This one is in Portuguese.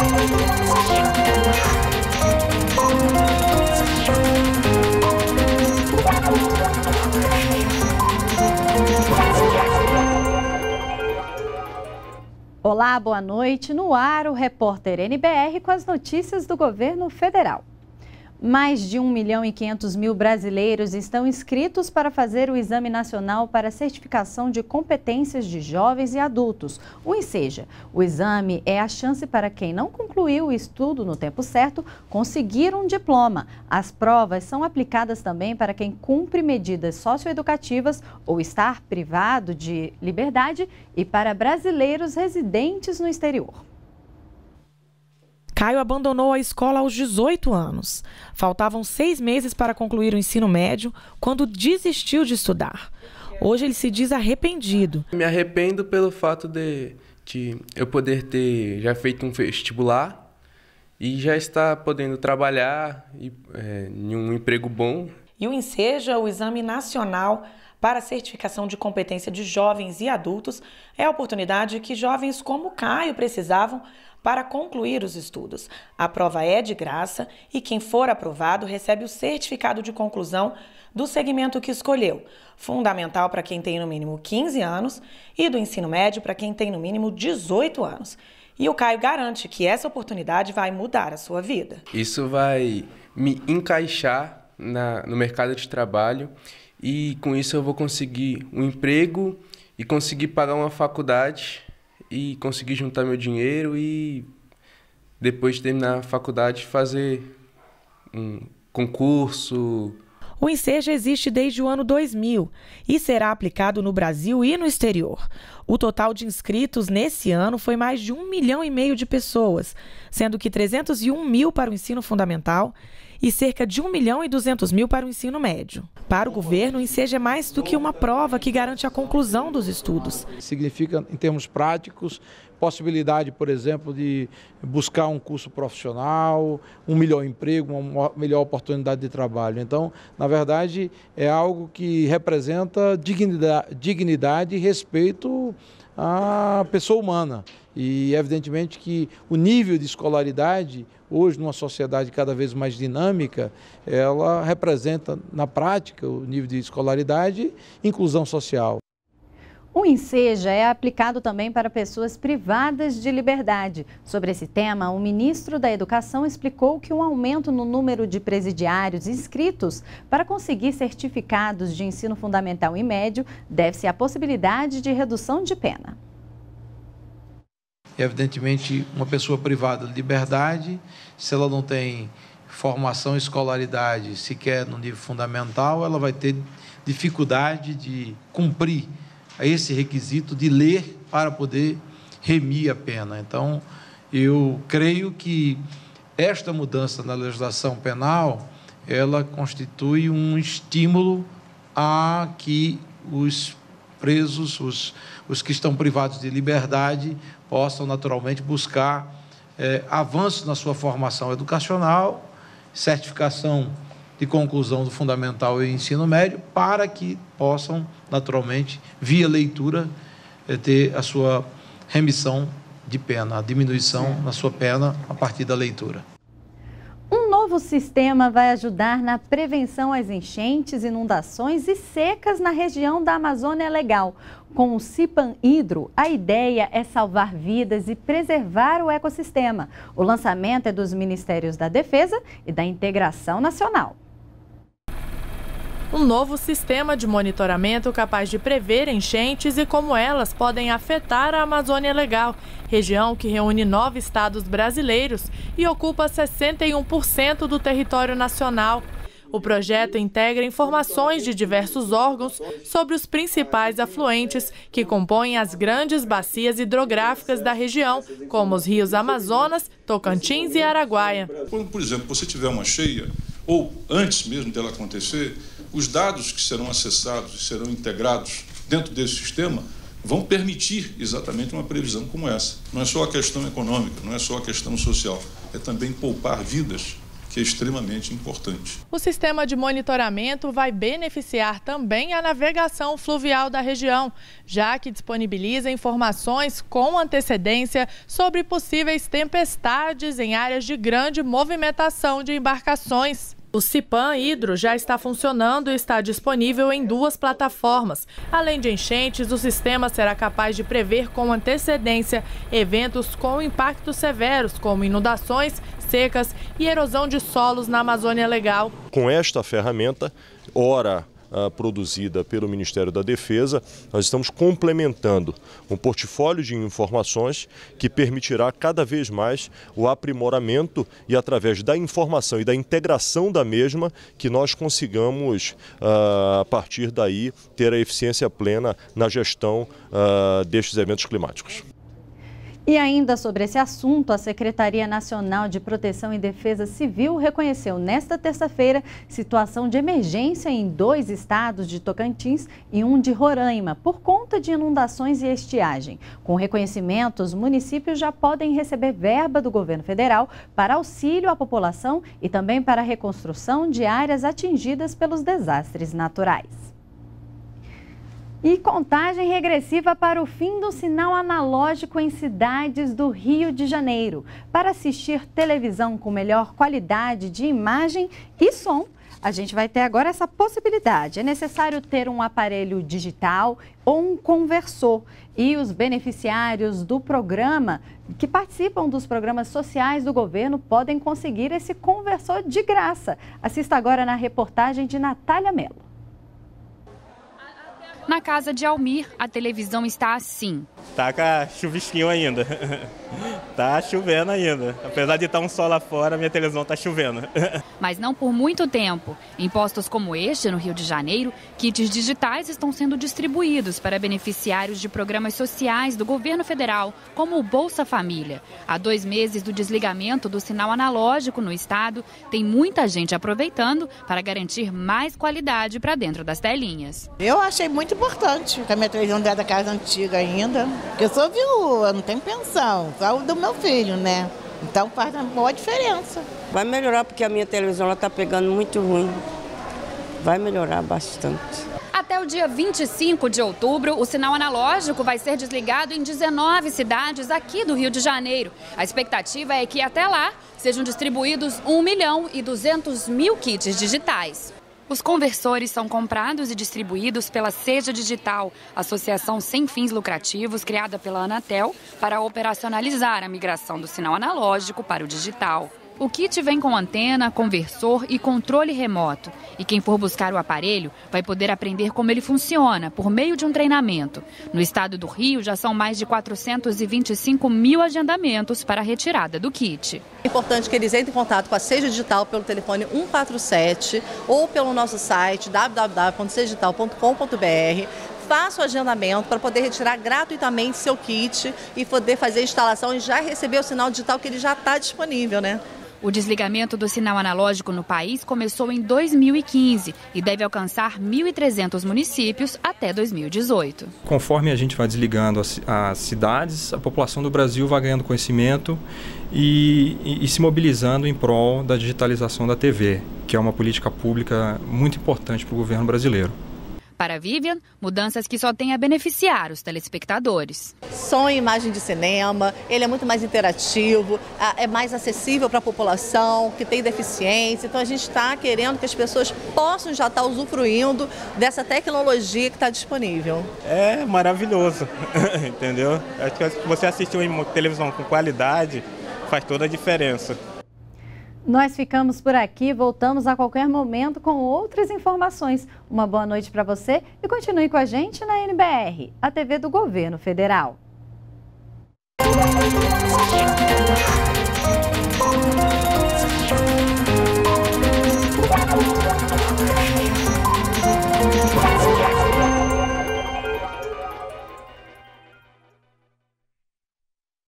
Olá, boa noite. No ar, o repórter NBR com as notícias do governo federal. Mais de 1.500.000 brasileiros estão inscritos para fazer o Exame Nacional para Certificação de Competências de Jovens e Adultos, o ENSEJA. O exame é a chance para quem não concluiu o estudo no tempo certo conseguir um diploma. As provas são aplicadas também para quem cumpre medidas socioeducativas ou está privado de liberdade e para brasileiros residentes no exterior. Caio abandonou a escola aos 18 anos. Faltavam 6 meses para concluir o ensino médio quando desistiu de estudar. Hoje ele se diz arrependido. Me arrependo pelo fato de eu poder ter já feito um vestibular e já estar podendo trabalhar em um emprego bom. E o ENSEJA, o Exame Nacional para a Certificação de Competência de Jovens e Adultos, é a oportunidade que jovens como Caio precisavam para concluir os estudos. A prova é de graça e quem for aprovado recebe o certificado de conclusão do segmento que escolheu, fundamental para quem tem no mínimo 15 anos e do ensino médio para quem tem no mínimo 18 anos. E o Caio garante que essa oportunidade vai mudar a sua vida. Isso vai me encaixar no mercado de trabalho e com isso eu vou conseguir um emprego e conseguir pagar uma faculdade e conseguir juntar meu dinheiro e depois de terminar a faculdade fazer um concurso. O ENSEJA existe desde o ano 2000 e será aplicado no Brasil e no exterior. O total de inscritos nesse ano foi mais de 1,5 milhão de pessoas, sendo que 301.000 para o ensino fundamental e cerca de 1.200.000 para o ensino médio. Para o governo, o ENSEJA é mais do que uma prova que garante a conclusão dos estudos. Significa, em termos práticos, possibilidade, por exemplo, de buscar um curso profissional, um melhor emprego, uma melhor oportunidade de trabalho. Então, na verdade, é algo que representa dignidade e respeito à pessoa humana. E, evidentemente, que o nível de escolaridade, hoje, numa sociedade cada vez mais dinâmica, ela representa, na prática, o nível de escolaridade e inclusão social. O ENSEJA é aplicado também para pessoas privadas de liberdade. Sobre esse tema, o ministro da Educação explicou que um aumento no número de presidiários inscritos para conseguir certificados de ensino fundamental e médio deve-se à possibilidade de redução de pena. Evidentemente, uma pessoa privada de liberdade, se ela não tem formação e escolaridade sequer no nível fundamental, ela vai ter dificuldade de cumprir esse requisito de ler para poder remir a pena. Então, eu creio que esta mudança na legislação penal, ela constitui um estímulo a que os presos, os que estão privados de liberdade, possam naturalmente buscar avanços na sua formação educacional, certificação de conclusão do fundamental e ensino médio, para que possam, naturalmente, via leitura, ter a sua remissão de pena, a diminuição na sua pena a partir da leitura. Um novo sistema vai ajudar na prevenção às enchentes, inundações e secas na região da Amazônia Legal. Com o Cipan Hidro, a ideia é salvar vidas e preservar o ecossistema. O lançamento é dos Ministérios da Defesa e da Integração Nacional. Um novo sistema de monitoramento capaz de prever enchentes e como elas podem afetar a Amazônia Legal, região que reúne 9 estados brasileiros e ocupa 61% do território nacional. O projeto integra informações de diversos órgãos sobre os principais afluentes que compõem as grandes bacias hidrográficas da região, como os rios Amazonas, Tocantins e Araguaia. Quando, por exemplo, você tiver uma cheia, ou antes mesmo dela acontecer, os dados que serão acessados e serão integrados dentro desse sistema vão permitir exatamente uma previsão como essa. Não é só a questão econômica, não é só a questão social, é também poupar vidas que é extremamente importante. O sistema de monitoramento vai beneficiar também a navegação fluvial da região, já que disponibiliza informações com antecedência sobre possíveis tempestades em áreas de grande movimentação de embarcações. O Cipan Hidro já está funcionando e está disponível em 2 plataformas. Além de enchentes, o sistema será capaz de prever com antecedência eventos com impactos severos, como inundações, secas e erosão de solos na Amazônia Legal. Com esta ferramenta, produzida pelo Ministério da Defesa, nós estamos complementando um portfólio de informações que permitirá cada vez mais o aprimoramento e, através da informação e da integração da mesma, que nós consigamos, a partir daí, ter a eficiência plena na gestão destes eventos climáticos. E ainda sobre esse assunto, a Secretaria Nacional de Proteção e Defesa Civil reconheceu nesta terça-feira situação de emergência em 2 estados de Tocantins e um de Roraima, por conta de inundações e estiagem. Com o reconhecimento, os municípios já podem receber verba do governo federal para auxílio à população e também para a reconstrução de áreas atingidas pelos desastres naturais. E contagem regressiva para o fim do sinal analógico em cidades do Rio de Janeiro. Para assistir televisão com melhor qualidade de imagem e som, a gente vai ter agora essa possibilidade. É necessário ter um aparelho digital ou um conversor. E os beneficiários do programa, que participam dos programas sociais do governo, podem conseguir esse conversor de graça. Assista agora na reportagem de Natália Mello. Na casa de Almir, a televisão está assim. Tá com chuvisquinho ainda. Tá chovendo ainda. Apesar de estar um sol lá fora, minha televisão tá chovendo. Mas não por muito tempo. Em postos como este, no Rio de Janeiro, kits digitais estão sendo distribuídos para beneficiários de programas sociais do governo federal, como o Bolsa Família. Há 2 meses do desligamento do sinal analógico no estado, tem muita gente aproveitando para garantir mais qualidade para dentro das telinhas. Eu achei muito importante, porque a minha televisão é da casa antiga ainda, porque eu sou viúva, não tenho pensão, só o do meu filho, né? Então faz uma boa diferença. Vai melhorar porque a minha televisão está pegando muito ruim, vai melhorar bastante. Até o dia 25 de outubro, o sinal analógico vai ser desligado em 19 cidades aqui do Rio de Janeiro. A expectativa é que até lá sejam distribuídos 1.200.000 kits digitais. Os conversores são comprados e distribuídos pela Seja Digital, associação sem fins lucrativos criada pela Anatel para operacionalizar a migração do sinal analógico para o digital. O kit vem com antena, conversor e controle remoto. E quem for buscar o aparelho vai poder aprender como ele funciona por meio de um treinamento. No estado do Rio, já são mais de 425.000 agendamentos para a retirada do kit. É importante que eles entrem em contato com a Seja Digital pelo telefone 147 ou pelo nosso site www.sejadigital.com.br. Faça o agendamento para poder retirar gratuitamente seu kit e poder fazer a instalação e já receber o sinal digital que ele já está disponível, né? O desligamento do sinal analógico no país começou em 2015 e deve alcançar 1.300 municípios até 2018. Conforme a gente vai desligando as cidades, a população do Brasil vai ganhando conhecimento e se mobilizando em prol da digitalização da TV, que é uma política pública muito importante para o governo brasileiro. Para a Vivian, mudanças que só têm a beneficiar os telespectadores. Som e imagem de cinema, ele é muito mais interativo, é mais acessível para a população que tem deficiência. Então a gente está querendo que as pessoas possam já estar usufruindo dessa tecnologia que está disponível. É maravilhoso, entendeu? Acho que você assistir uma televisão com qualidade faz toda a diferença. Nós ficamos por aqui, voltamos a qualquer momento com outras informações. Uma boa noite para você e continue com a gente na NBR, a TV do Governo Federal.